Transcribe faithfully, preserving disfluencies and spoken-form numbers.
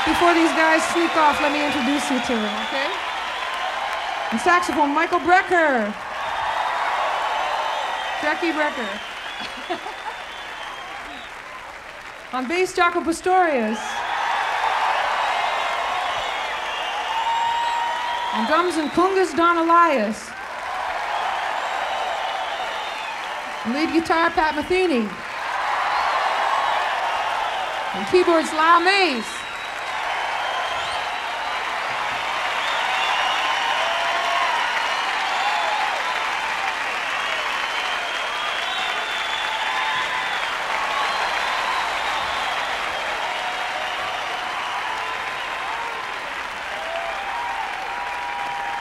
Before these guys sneak off, let me introduce you to them, okay? On saxophone, Michael Brecker. Jackie Brecker. On bass, Jaco Pastorius. On drums and congas, Don Elias. On lead guitar, Pat Metheny. On keyboards, Lyle Mays.